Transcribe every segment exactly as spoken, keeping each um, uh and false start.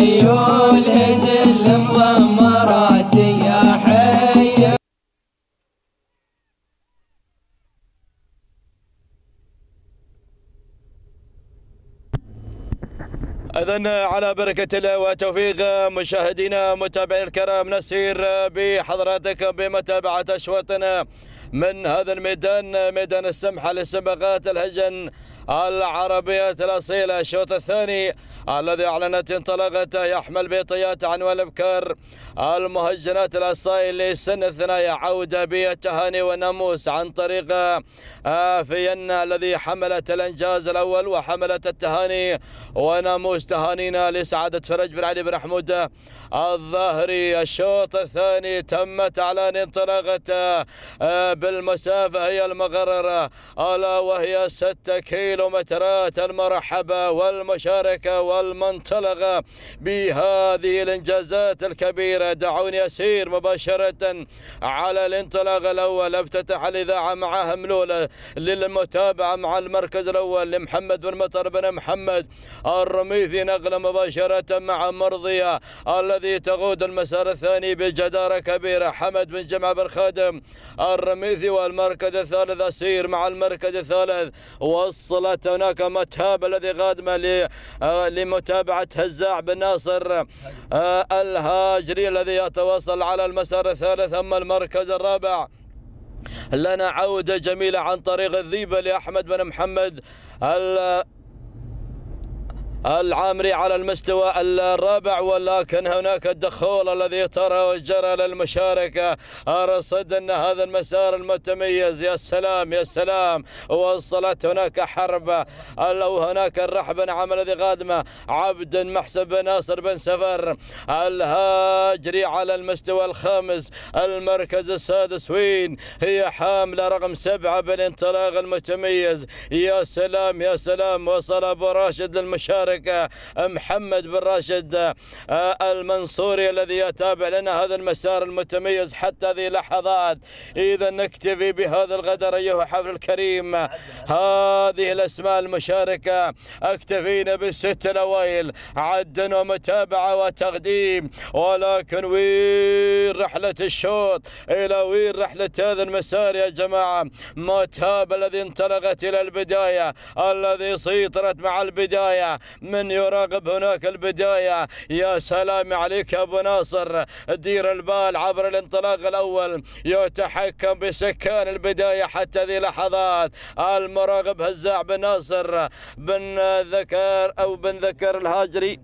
خيول جل مضمرات يا حي. إذن على بركة الله وتوفيق مشاهدينا متابعينا الكرام، نسير بحضراتكم بمتابعة أشواطنا من هذا الميدان، ميدان السمحة لسباقات الهجن العربية الأصيلة. الشوط الثاني الذي أعلنت انطلاقته يحمل بطيات عنوان الأبكار المهجنات الأصائل لسن الثنايا، عودة بالتهاني والناموس عن طريق فيينا الذي حملت الإنجاز الأول وحملت التهاني وناموس. تهانينا لسعادة فرج بن علي بن حمود الظاهري. الشوط الثاني تمت اعلان انطلاقته بالمسافة هي المقررة ألا وهي ستة كيلومترات. المرحبة والمشاركة والمنطلقة بهذه الإنجازات الكبيرة. دعوني أسير مباشرة على الانطلاق الأول. افتتح الإذاعة مع هملولة للمتابعة مع المركز الأول لمحمد بن مطر بن محمد الرميثي. نقلة مباشرة مع مرضية الذي تقود المسار الثاني بجدارة كبيرة. حمد بن جمعة بن خادم الرميثي. والمركز الثالث أسير مع المركز الثالث. وصلت هناك متاب الذي قادمة لمتابعة هزاع بن ناصر الهاجري الذي يتواصل على المسار الثالث. أما المركز الرابع لنا عودة جميلة عن طريق الذيبة لأحمد بن محمد العامري على المستوى الرابع. ولكن هناك الدخول الذي ترى وجرى للمشاركة. أرصد أن هذا المسار المتميز يا سلام يا سلام. وصلت هناك حرب أو هناك الرحب نعم الذي قادمة عبد محسن بن ناصر بن سفر الهاجري على المستوى الخامس. المركز السادس وين هي حاملة رقم سبعة بالانطلاق المتميز. يا سلام يا سلام. وصل أبو راشد للمشاركة محمد بن راشد المنصوري الذي يتابع لنا هذا المسار المتميز حتى هذه اللحظات. إذا نكتفي بهذا القدر أيها الحفل الكريم. هذه الأسماء المشاركة اكتفينا بالست الأوائل عدا ومتابعة وتقديم. ولكن وين رحلة الشوط؟ إلى وين رحلة هذا المسار يا جماعة؟ متاب الذي انطلقت إلى البداية، الذي سيطرت مع البداية. من يراقب هناك البداية؟ يا سلام عليك يا أبو ناصر. دير البال عبر الانطلاق الأول، يتحكم بسكان البداية حتى هذه اللحظات. المراقب هزاع بن ناصر بن ذكر أو بن ذكر الهاجري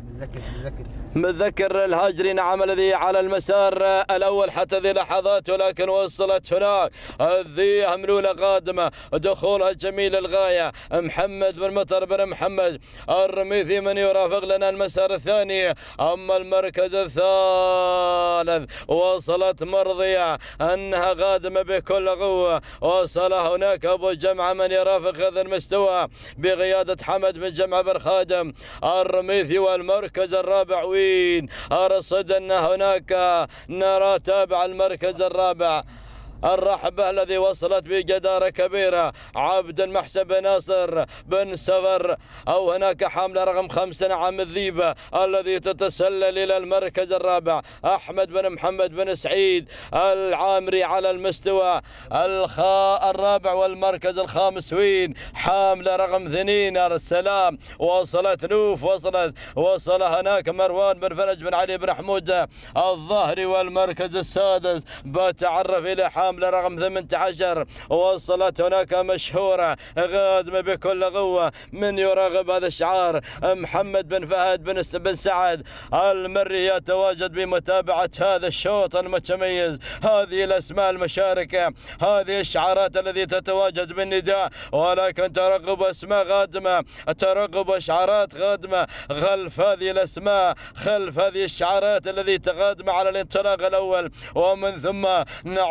مذكر الهاجري نعم الذي على المسار الأول حتى ذي لحظات. ولكن وصلت هناك ذي هملولة قادمة دخولها جميل الغاية. محمد بن مطر بن محمد الرميثي من يرافق لنا المسار الثاني. أما المركز الثالث وصلت مرضية أنها قادمة بكل قوة. وصل هناك أبو جمعة من يرافق هذا المستوى بقيادة حمد بن جمعة بن خادم الرميثي. والمركز الرابع وين أرصد أن هناك نرى تابع المركز الرابع الرحبة الذي وصلت بجدارة كبيرة عبد المحسن بن ناصر بن سفر أو هناك حاملة رقم خمسة نعم الذيبة الذي تتسلل إلى المركز الرابع. أحمد بن محمد بن سعيد العامري على المستوى الخاء الرابع. والمركز الخامس وين حاملة رقم اثنين السلام. وصلت نوف وصلت وصل هناك مروان بن فرج بن علي بن حمود الظاهري. والمركز السادس بتعرف إلى حاملة رقم ثمانية عشر. وصلت هناك مشهورة قادمة بكل قوة. من يراقب هذا الشعار؟ محمد بن فهد بن بن سعد المري يتواجد بمتابعة هذا الشوط المتميز. هذه الأسماء المشاركة، هذه الشعارات التي تتواجد بالنداء. ولكن ترقب أسماء قادمة، ترقب إشعارات قادمة خلف هذه الأسماء، خلف هذه الشعارات التي تقدم على الانطلاق الأول. ومن ثم نعود إلى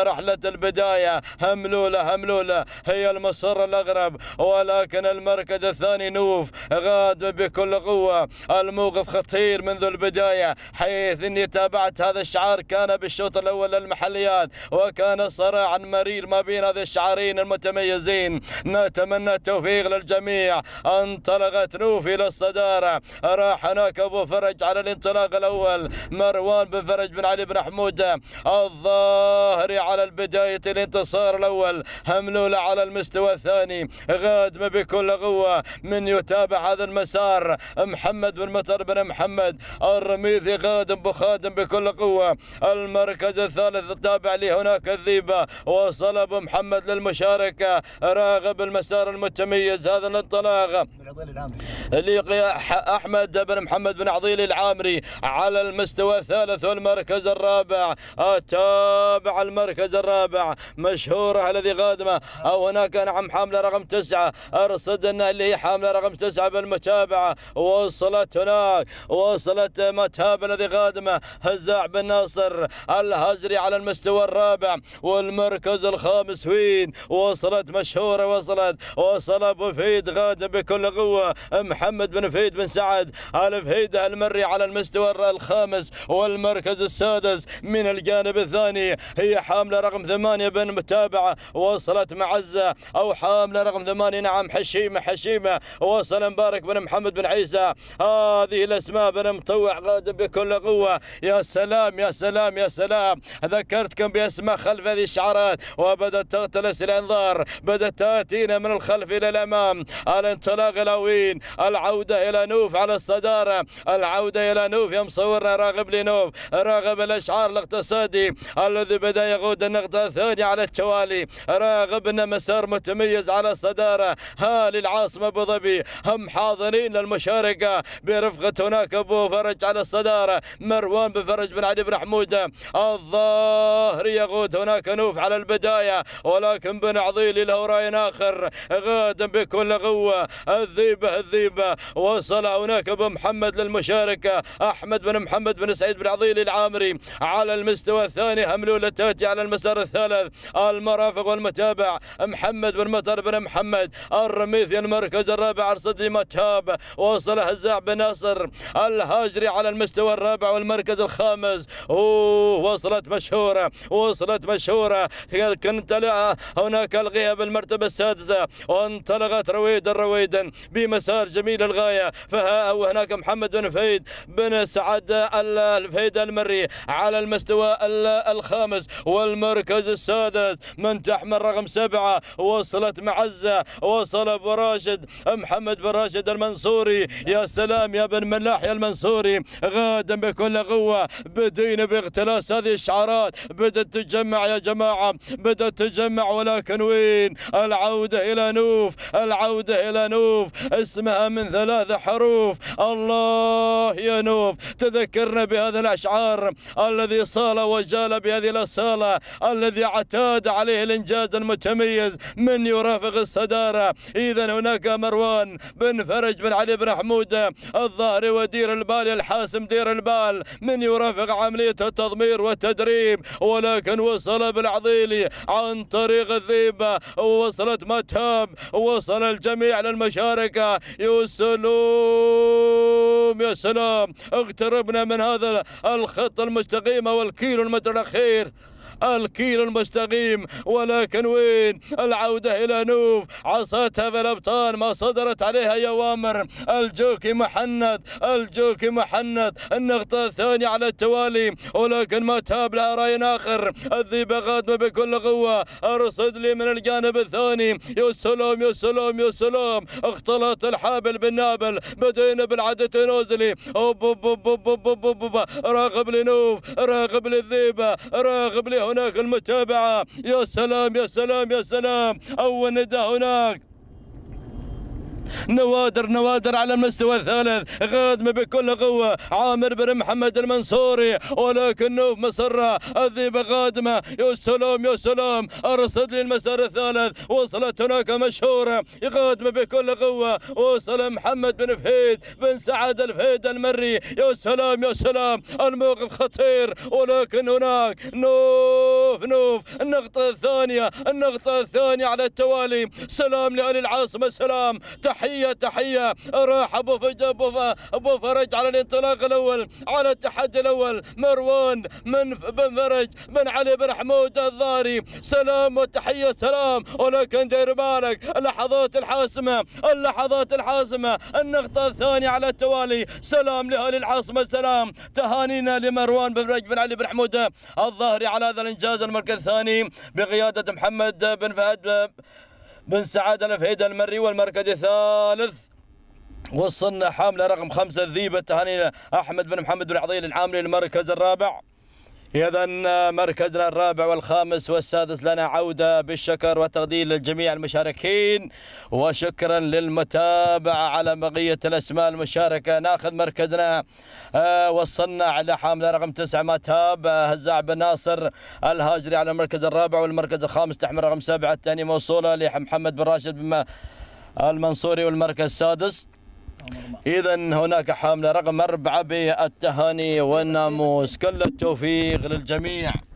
رحلة البداية هملولة هملولة هي المصر الأغرب، ولكن المركز الثاني نوف غاد بكل قوة. الموقف خطير منذ البداية، حيث اني تابعت هذا الشعار كان بالشوط الاول للمحليات، وكان صراعا مرير ما بين هذا الشعارين المتميزين. نتمنى التوفيق للجميع. انطلقت نوف الى الصدارة، راح هناك ابو فرج على الانطلاق الاول، مروان بن فرج بن علي بن حمودة الظاهري على البداية الانتصار الاول. هملولة على المستوى الثاني، غادم بكل قوة. من يتابع هذا المسار محمد بن مطر بن محمد الرميثي غادم بخادم بكل قوة. المركز الثالث التابع لي هناك الذيبة، وصل ابو محمد للمشاركة، راغب المسار المتميز. هذا الانطلاق اللي احمد بن محمد بن عضيل العامري على المستوى الثالث والمركز الرابع. اتابع المركز الرابع مشهورة الذي غادمة، او هناك نعم حاملة رقم تسعة ارصدنا اللي هي حاملة رقم تسعة بالمتابعة. وصلت هناك وصلت متابعة الذي غادمة هزاع بن ناصر الهزري على المستوى الرابع. والمركز الخامس وين وصلت مشهورة، وصلت وصل ابو فهيد غادم بكل قوة. محمد بن فهيد بن سعد ال فهيد المري على المستوى الخامس. والمركز السادس من الجانب الثاني هي حاملة رقم ثمانية بن متابعة، وصلت معزة او حاملة رقم ثمانية نعم حشيمة حشيمة، وصل مبارك بن محمد بن عيسى. هذه الاسماء بن مطوع غادم بكل قوة. يا سلام يا سلام يا سلام، ذكرتكم باسماء خلف هذه الشعارات وبدأت تغتلس الانظار، بدأت تاتينا من الخلف الى الامام. الانطلاق الى وين؟ العودة الى نوف على الصدارة، العودة الى نوف. يا مصورنا راغب لنوف، راغب الاشعار الاقتصادي الذي بدأ يقود النقطة الثانية على التوالي. راغب ان مسار متميز على الصدارة. ها للعاصمة ابو ظبي هم حاضرين للمشاركة برفقة هناك ابو فرج على الصدارة، مروان بن فرج بن علي بن حمودة الظاهر يقود هناك نوف على البداية، ولكن بن عضيل له راي اخر غادم بكل قوة. الذيبة الذيبة وصل هناك ابو محمد للمشاركة، احمد بن محمد بن سعيد بن عضيل العامري على المستوى الثاني. هملولة تاتي على المسار الثالث. المرافق والمتابع محمد بن مطر بن محمد الرميثي المركز الرابع ارصد متاب. وصل هزاع بن ناصر الهاجري على المستوى الرابع والمركز الخامس. اوه وصلت مشهورة وصلت مشهورة كنت لا هناك الغيها بالمرتبة السادسة، وانطلقت رويدا رويدا بمسار جميل الغاية. فها وهناك محمد بن فهيد بن سعد الفهيد المري على المستوى الخامس والمركز السادس. من تحمل رقم سبعة وصلت معزة، وصل ابو راشد محمد بن راشد المنصوري. يا سلام يا بن ملاح يا المنصوري غادم بكل قوة. بدينا باغتلاس هذه الشعارات، بدأت تجمع يا جماعة، بدأت تجمع، ولكن وين؟ العودة إلى نوف، العودة إلى نوف. اسمها من ثلاث حروف. الله يا نوف تذكرنا بهذا الأشعار الذي صال وجال بهذه الأصالة، الذي اعتاد عليه الإنجاز المتميز. من يرافق الصدارة؟ إذا هناك مروان بن فرج بن علي بن حمودة الظاهري ودير البال الحاسم دير البال، من يرافق عملية التضمير والتدريب. ولكن وصل بالعضيلي عن طريق الذيبة، وصلت متاب، وصل الجميع للمشاركة. يا سلام يا سلام، اقتربنا من هذا الخط المستقيم والكيلو المتر الأخير، الكيلو المستقيم. ولكن وين؟ العودة إلى نوف. عصاتها في الأبطال ما صدرت عليها أوامر. الجوكي محند، الجوكي محند. النقطة الثانية على التوالي، ولكن ما تاب لها راي آخر. الذيبة غادمة بكل قوة. أرصد لي من الجانب الثاني. يا سلام يا سلام يا سلام، اختلط الحابل بالنابل. بدينا بالعدة نوزلي. أوب أوب أوب أوب أوب أوب. راغب لنوف، راغب للذيبة، راغب لي هناك المتابعة. يا سلام يا سلام يا سلام. أول نداء هناك نوادر نوادر على المستوى الثالث، غادمة بكل قوة عامر بن محمد المنصوري، ولكن نوف مسرة الذيبة غادمة. يا سلام يا سلام، أرصد لي المسار الثالث، وصلت هناك مشهورة غادمة بكل قوة، وصل محمد بن فهيد بن سعد الفهيد المري. يا سلام يا سلام، الموقف خطير، ولكن هناك نوف نوف النقطة الثانية النقطة الثانية على التوالي. سلام لأهل العاصمة، سلام، تحية تحية. راح أبو فج أبو, أبو فرج على الانطلاق الأول، على التحدي الأول مروان من بن فرج بن علي بن حمود الضاري. سلام وتحية سلام، ولكن دير بالك اللحظات الحاسمة اللحظات الحاسمة النقطة الثانية على التوالي. سلام لأهل العاصمة، سلام، تهانينا لمروان بن فرج بن علي بن حمود الظاهري على هذا الإنجاز. المركز الثاني بقيادة محمد بن فهد بن سعاد الفهيد المري. والمركز الثالث وصلنا حاملة رقم خمسة الذيبة، تهانينا أحمد بن محمد بن عضيل العامري. المركز الرابع، إذا مركزنا الرابع والخامس والسادس لنا عودة بالشكر والتقدير للجميع المشاركين، وشكرا للمتابعة على بقية الأسماء المشاركة. ناخذ مركزنا آه وصلنا على حاملة رقم تسعة ماتاب هزاع بن ناصر الهاجري على المركز الرابع، والمركز الخامس تحمل رقم سبعة الثاني موصولة لمحمد بن راشد بن المنصوري. والمركز السادس إذا هناك حاملة رقم أربعة بالتهاني والناموس. كل التوفيق للجميع.